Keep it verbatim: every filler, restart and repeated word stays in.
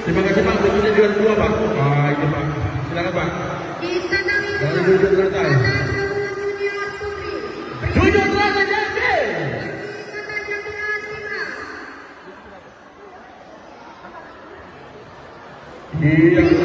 Terima kasih Pak, tentunya juga dua Pak. Ah, itu Pak. Silakan Pak. Dari Jujur Teratai. Jujur Teratai Jambi. Iya.